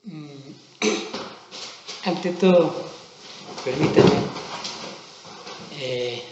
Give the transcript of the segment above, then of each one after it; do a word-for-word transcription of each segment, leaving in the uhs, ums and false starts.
Mm, Ante todo, permítame, eh,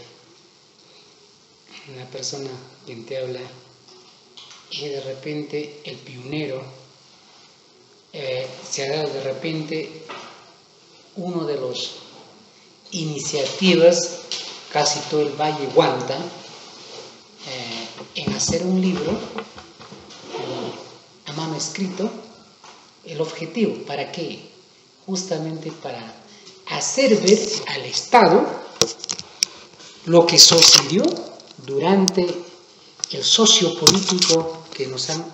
la persona quien te habla es de repente el pionero, eh, se ha dado de repente uno de los iniciativas, casi todo el Valle Huanta, eh, en hacer un libro eh, a mano escrito. El objetivo, ¿para qué? Justamente para hacer ver al Estado lo que sucedió durante el sociopolítico que nos han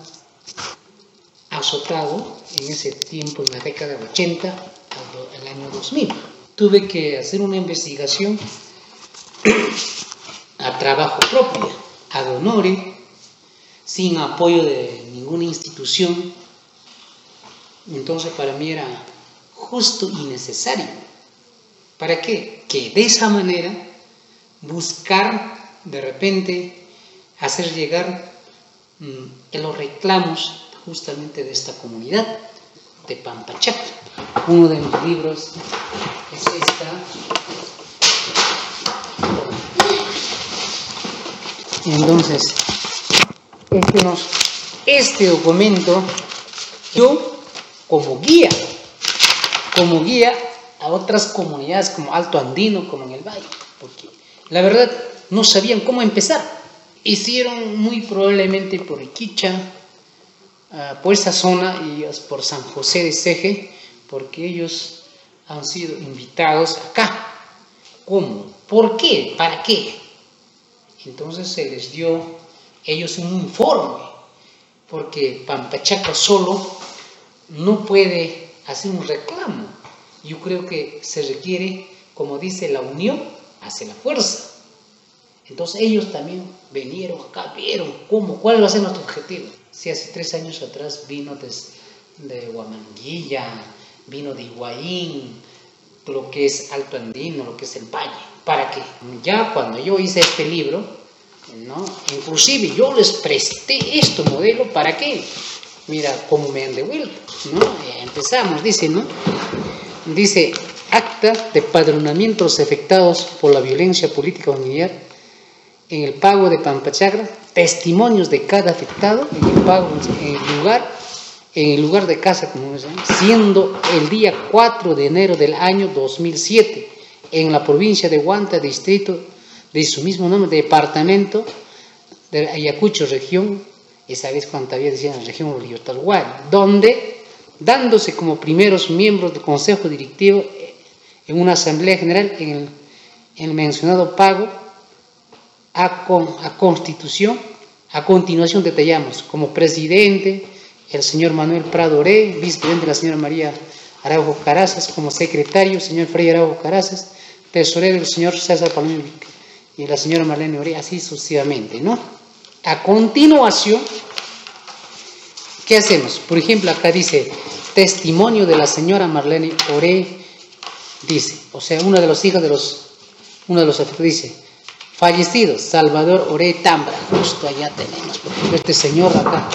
azotado en ese tiempo, en la década de ochenta al año dos mil. Tuve que hacer una investigación a trabajo propio, ad honorem, sin apoyo de ninguna institución. Entonces para mí era justo y necesario. ¿Para qué? Que de esa manera buscar de repente hacer llegar mmm, los reclamos justamente de esta comunidad de Pampachaca. Uno de mis libros es esta. Entonces, este, nos, este documento yo como guía, como guía a otras comunidades como Alto Andino, como en el Valle, porque la verdad no sabían cómo empezar. Hicieron muy probablemente por Iquicha, uh, por esa zona y por San José de Ceje, porque ellos han sido invitados acá. ¿Cómo? ¿Por qué? ¿Para qué? Entonces se les dio ellos un informe, porque Pampachaca solo no puede hacer un reclamo. Yo creo que se requiere, como dice, la unión hace la fuerza. Entonces ellos también vinieron acá, vieron cómo, cuál va a ser nuestro objetivo. Si hace tres años atrás vino desde de Huamanguilla, vino de Higuaín, lo que es Alto Andino, lo que es el Valle. ¿Para qué? Ya cuando yo hice este libro, ¿no? Inclusive yo les presté este modelo, ¿para qué? Mira cómo me han devuelto, ¿no? Empezamos, dice, ¿no? Dice, acta de padronamientos afectados por la violencia política familiar en el pago de Pampachaca, testimonios de cada afectado en el pago en el lugar, en el lugar de casa, como se llama, siendo el día cuatro de enero del año dos mil siete, en la provincia de Huanta, distrito de su mismo nombre, departamento de Ayacucho, región. Esa vez cuando todavía decían la región Libertad, donde, dándose como primeros miembros del Consejo Directivo en una Asamblea General en el, en el mencionado pago a, con, a Constitución, a continuación detallamos como presidente el señor Manuel Prado Oré, vicepresidente la señora María Araujo Carazas, como secretario el señor Fray Araujo Carazas, tesorero el señor César Palomino y la señora Marlene Oré, así sucesivamente, ¿no? A continuación, ¿qué hacemos? Por ejemplo, acá dice, testimonio de la señora Marlene Oré, dice, o sea, una de los hijos de los, uno de los afectados dice, fallecido, Salvador Oré Tambra, justo allá tenemos, por ejemplo, este señor acá.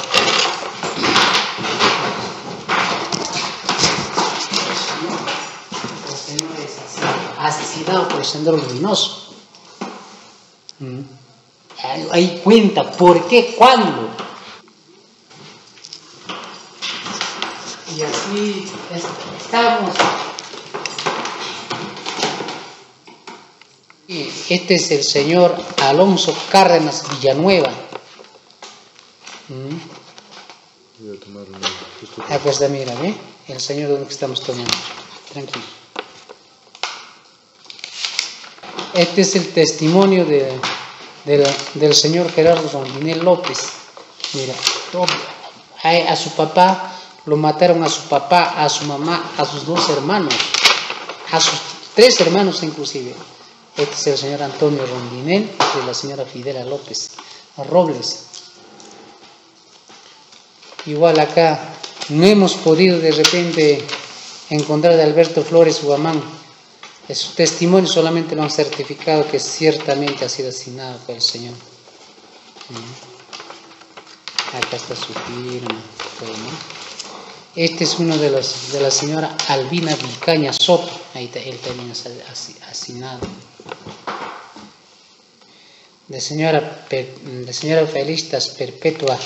El señor es asesinado por el Sendero Luminoso. ¿Mm? Ahí cuenta por qué, cuándo. Y así estamos. Este es el señor Alonso Cárdenas Villanueva. ¿Mm? Voy a tomar una... Ah, pues mira, ¿eh? El señor donde estamos tomando. Tranquilo. Este es el testimonio de... Del, del señor Gerardo Rondinel López. Mira, todo, a, a su papá lo mataron, a su papá, a su mamá, a sus dos hermanos, a sus tres hermanos inclusive. Este es el señor Antonio Rondinel y la señora Fidela López Robles. Igual acá no hemos podido de repente encontrar de Alberto Flores Guamán. Su testimonio solamente lo han certificado que ciertamente ha sido asignado por el Señor. Acá está su firma, todo, ¿no? Este es uno de los de la señora Albina Vicaña Soto. Ahí está, él también es asignado. De señora, de señora Felicitas Perpetua.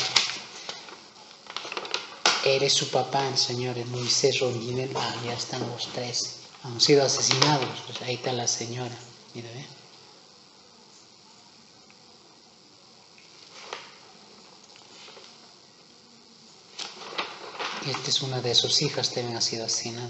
Eres su papá, el señor Moisés Rondinel. Ah, ya están los tres. Han sido asesinados. Pues ahí está la señora. Mira, ve. Esta es una de sus hijas, también ha sido asesinada.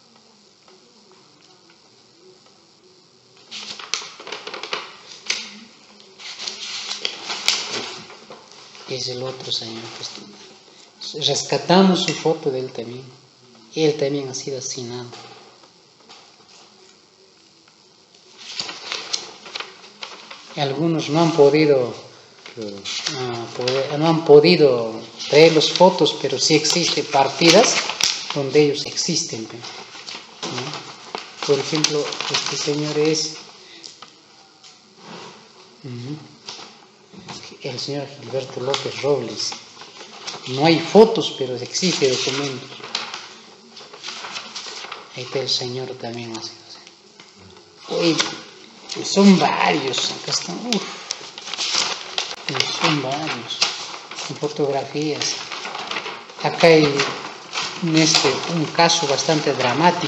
Es el otro señor. Pues, rescatamos su foto de él también. Él también ha sido asesinado. Algunos no han podido, uh, poder, no han podido traer las fotos, pero sí existen partidas donde ellos existen, ¿no? Por ejemplo, este señor es uh, el señor Gilberto López Robles. No hay fotos, pero existen documentos. Ahí está el señor también. Así, así. Uy, son varios. Acá están. Uf, son varios. Son fotografías. Acá hay un, este, un caso bastante dramático.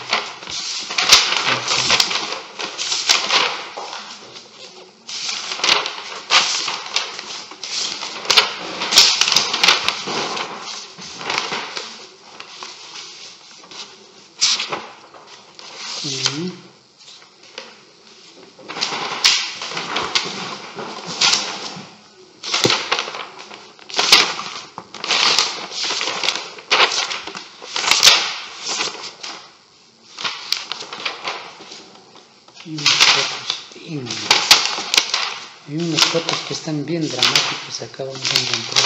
Hay unas fotos que están bien dramáticas, acabamos de encontrar.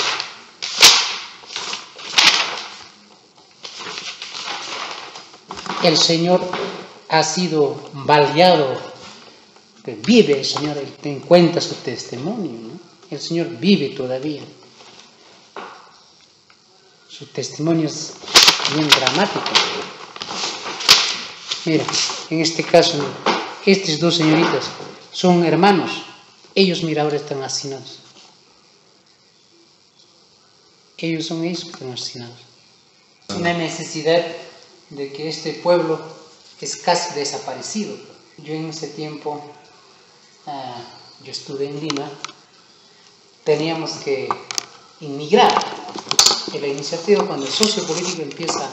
El Señor ha sido baleado, vive el Señor, Él te cuenta su testimonio, ¿no? El Señor vive todavía. Su testimonio es bien dramático. Mira, en este caso, estas dos señoritas son hermanos. Ellos, mira, ahora están asesinados. Ellos son ellos que están asesinados. Una necesidad de que este pueblo es casi desaparecido. Yo en ese tiempo, uh, yo estuve en Lima, teníamos que inmigrar. En la iniciativa, cuando el socio político empieza,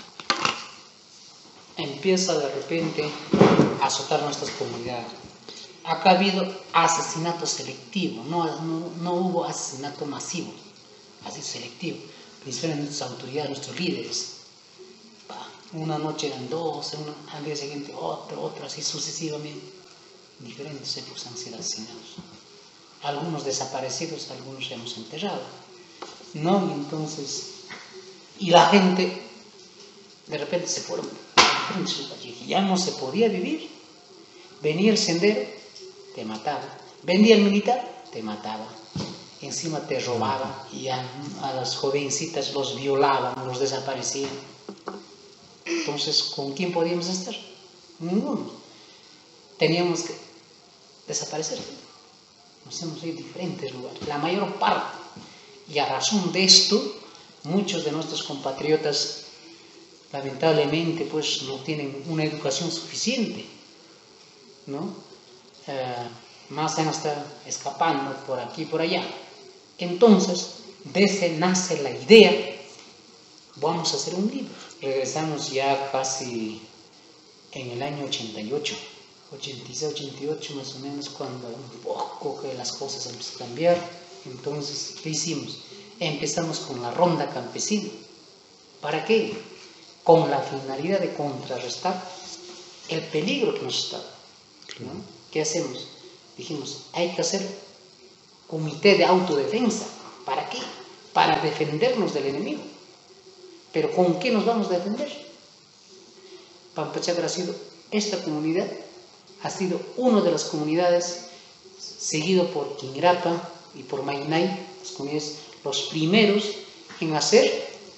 empieza de repente a azotar nuestras comunidades. Acá ha habido asesinato selectivo, no, no, no hubo asesinato masivo, así selectivo. Principalmente nuestras autoridades, nuestros líderes. Una noche eran dos, una, al día siguiente otro, otro, así sucesivamente. Diferentes épocas han sido asesinados. Algunos desaparecidos, algunos hemos enterrado. ¿No? Y entonces, y la gente, de repente se fueron, ya no se podía vivir. Venía el sendero, te mataba. Venía el militar, te mataba. Encima te robaba y a, a las jovencitas los violaban, los desaparecían. Entonces, ¿con quién podíamos estar? Ninguno. Teníamos que desaparecer. Nos hemos ido a diferentes lugares, la mayor parte. Y a razón de esto, muchos de nuestros compatriotas, lamentablemente, pues no tienen una educación suficiente, ¿no? Eh, más bien está escapando por aquí y por allá. Entonces, desde nace la idea, vamos a hacer un libro. Regresamos ya casi en el año ochenta y ocho, ochenta y seis, ochenta y ocho más o menos, cuando un poco que las cosas empiezan a cambiar. Entonces, ¿qué hicimos? Empezamos con la ronda campesina. ¿Para qué? Con la finalidad de contrarrestar el peligro que nos está. ¿No? ¿Qué hacemos? Dijimos, hay que hacer comité de autodefensa. ¿Para qué? Para defendernos del enemigo. ¿Pero con qué nos vamos a defender? Pampachagra ha sido, esta comunidad ha sido una de las comunidades, seguido por Quingrapa y por Maynay, las comunidades, los primeros en hacer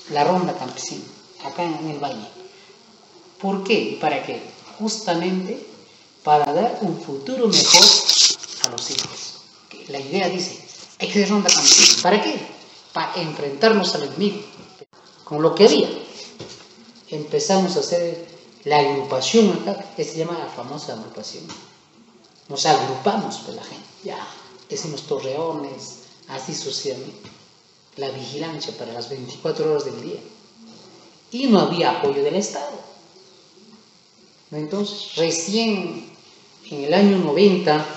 la ronda campesina, acá en el valle. ¿Por qué y para qué? Justamente para dar un futuro mejor a los hijos. La idea dice, hay que hacer ronda campesina. ¿Para qué? Para enfrentarnos al enemigo. Con lo que había, empezamos a hacer la agrupación acá, que se llama la famosa agrupación. Nos agrupamos con la gente, ya, hicimos torreones, así sucesivamente. La vigilancia para las veinticuatro horas del día. Y no había apoyo del Estado. Entonces, recién en el año noventa,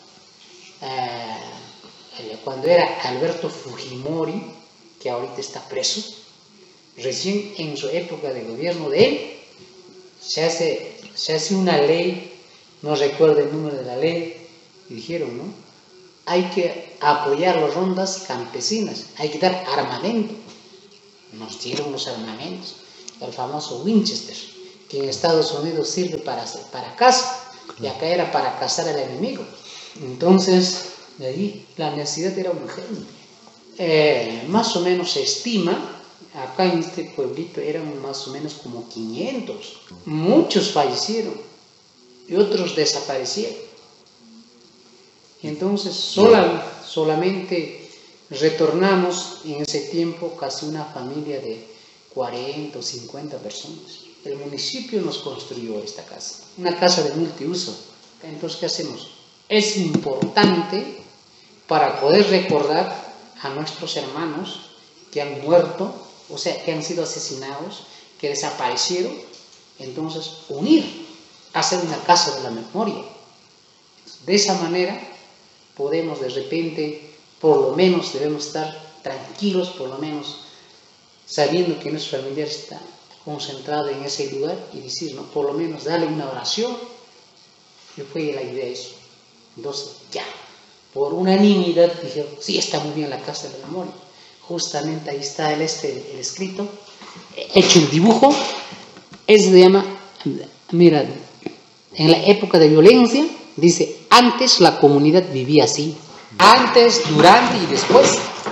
eh, cuando era Alberto Fujimori, que ahorita está preso, recién en su época de gobierno de él, se hace, se hace una ley, no recuerdo el número de la ley, y dijeron, ¿no? Hay que apoyar las rondas campesinas, hay que dar armamento. Nos dieron los armamentos, el famoso Winchester, que en Estados Unidos sirve para, para caza, y acá era para cazar al enemigo. Entonces, de ahí la necesidad era urgente. Eh, más o menos se estima, acá en este pueblito eran más o menos como quinientos. Muchos fallecieron y otros desaparecieron. Entonces, sola, solamente retornamos en ese tiempo casi una familia de cuarenta o cincuenta personas. El municipio nos construyó esta casa, una casa de multiuso. Entonces, ¿qué hacemos? Es importante para poder recordar a nuestros hermanos que han muerto, o sea, que han sido asesinados, que desaparecieron. Entonces, unir, hacer una casa de la memoria. De esa manera, podemos de repente, por lo menos debemos estar tranquilos, por lo menos sabiendo que nuestro familiar está concentrado en ese lugar y decir, ¿no? Por lo menos darle una oración. Y fue la idea de eso. Entonces, ya, por unanimidad dijeron, sí, está muy bien la casa de la memoria. Justamente ahí está el, este, el escrito, hecho el dibujo, es se llama, mira, en la época de violencia, dice, antes la comunidad vivía así, antes, durante y después.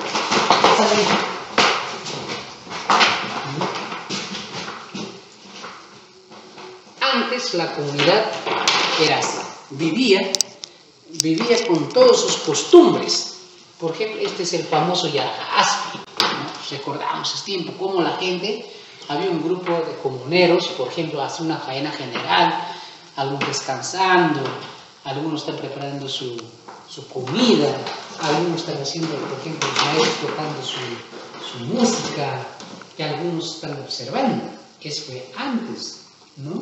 Antes la comunidad era así, vivía, vivía con todas sus costumbres. Por ejemplo, este es el famoso Yarajaspi, ¿no? Recordamos ese tiempo, como la gente, había un grupo de comuneros, por ejemplo, hace una faena general, algunos descansando, algunos están preparando su, su comida, algunos están haciendo, por ejemplo, los maestros tocando su, su música, y algunos están observando. Eso fue antes, ¿no?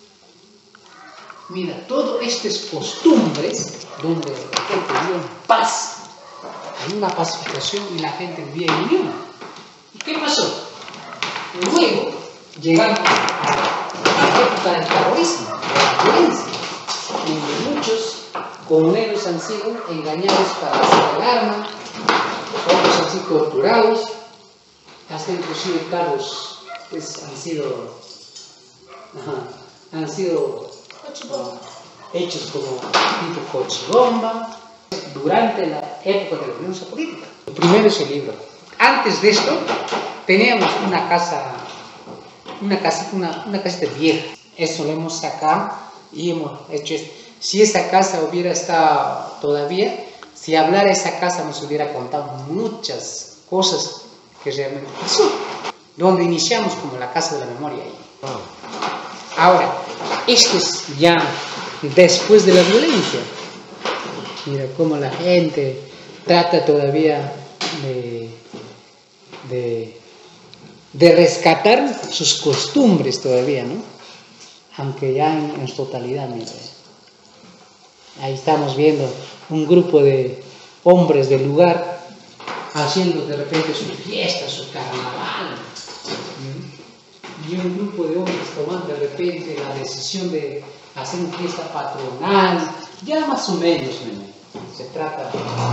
Mira, todas estas costumbres, donde la gente vivía en paz, hay una pacificación y la gente vivía en unión. ¿Y qué pasó? Luego llegamos a la época del terrorismo, de la violencia, donde muchos comuneros han sido engañados para hacer el arma, otros han sido torturados, hasta inclusive cargos pues, han sido, ajá, han sido uh, hechos como tipo cochibomba, durante la época de la violencia política. Lo primero es el libro. Antes de esto, teníamos una casa, una casita, una, una casita vieja. Eso lo hemos sacado y hemos hecho esto. Si esa casa hubiera estado todavía, si hablara esa casa nos hubiera contado muchas cosas que realmente pasó. Donde iniciamos como la casa de la memoria. Ahora, esto es ya después de la violencia. Mira cómo la gente trata todavía de, de, de rescatar sus costumbres todavía, ¿no? Aunque ya en, en su totalidad, mira. Ahí estamos viendo un grupo de hombres del lugar haciendo de repente su fiesta, su carnaval. ¿Mm? Y un grupo de hombres tomando de repente la decisión de hacer una fiesta patronal, ya más o menos, ¿no? Se trata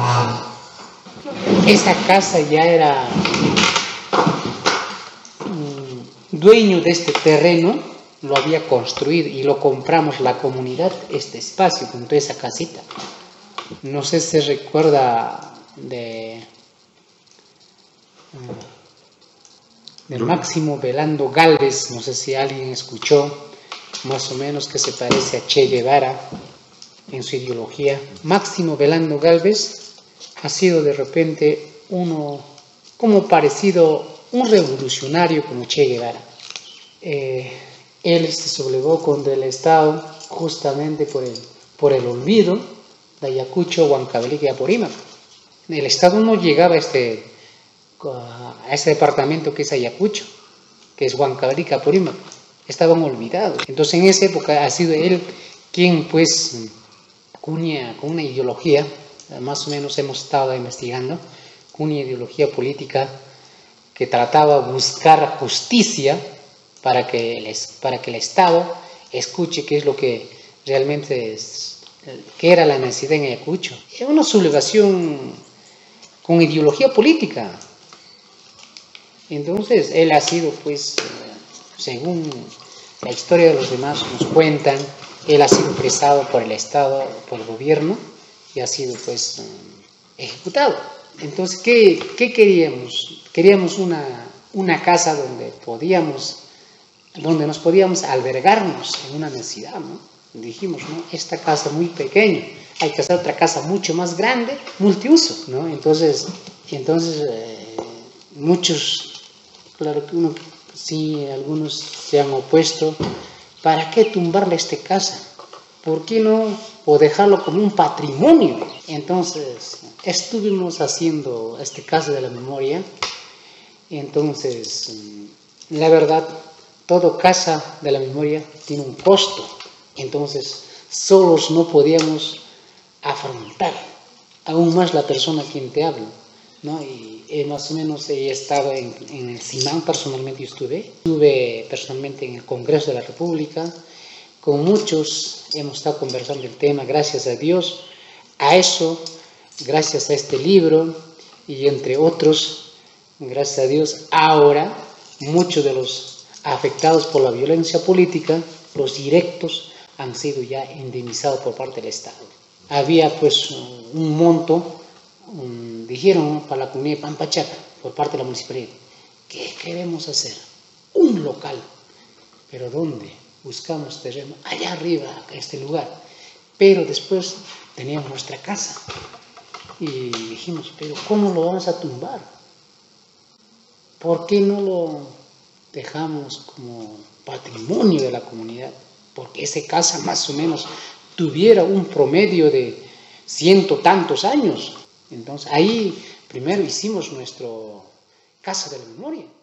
de... Esa casa ya era mm, dueño de este terreno, lo había construido y lo compramos la comunidad, este espacio, con toda esa casita. No sé si se recuerda de, del Máximo Velando Gálvez, no sé si alguien escuchó, más o menos que se parece a Che Guevara en su ideología. Máximo Velando Gálvez ha sido de repente uno como parecido, un revolucionario como Che Guevara. Eh, él se sublevó contra el Estado justamente por el, por el olvido de Ayacucho, Huancavelica y Apurímac. El Estado no llegaba a este, a este departamento que es Ayacucho, que es Huancavelica y Apurímac. Estaban olvidados. Entonces en esa época ha sido él quien pues cuña con una ideología, más o menos hemos estado investigando, con una ideología política que trataba de buscar justicia para que, el, para que el Estado escuche qué es lo que realmente es, qué era la necesidad en Ayacucho. Es una sublevación con ideología política. Entonces él ha sido pues, según la historia de los demás nos cuentan, él ha sido apresado por el Estado, por el gobierno, y ha sido pues ejecutado. Entonces, ¿qué, qué queríamos? Queríamos una, una casa donde podíamos, donde nos podíamos albergarnos en una necesidad, ¿no? Dijimos, ¿no? Esta casa muy pequeña, hay que hacer otra casa mucho más grande, multiuso, ¿no? Entonces, entonces eh, muchos, claro que uno, sí, algunos se han opuesto. ¿Para qué tumbarle esta casa? ¿Por qué no? O dejarlo como un patrimonio. Entonces, estuvimos haciendo este caso de la memoria. Entonces, la verdad, todo casa de la memoria tiene un costo. Entonces, solos no podíamos afrontar. Aún más la persona a quien te habla, ¿no? Y eh, más o menos he estado en, en el CIMAN, personalmente yo estuve. Estuve personalmente en el Congreso de la República. Con muchos hemos estado conversando el tema, gracias a Dios. A eso, gracias a este libro y entre otros, gracias a Dios, ahora muchos de los afectados por la violencia política, los directos, han sido ya indemnizados por parte del Estado. Había pues un monto, un, dijeron, ¿no?, para la comunidad de Pampachaca, por parte de la municipalidad. ¿Qué queremos hacer? Un local. ¿Pero dónde? Buscamos terreno allá arriba, a este lugar. Pero después teníamos nuestra casa. Y dijimos, ¿pero cómo lo vamos a tumbar? ¿Por qué no lo dejamos como patrimonio de la comunidad? Porque esa casa más o menos tuviera un promedio de ciento tantos años. Entonces ahí primero hicimos nuestra casa de la memoria.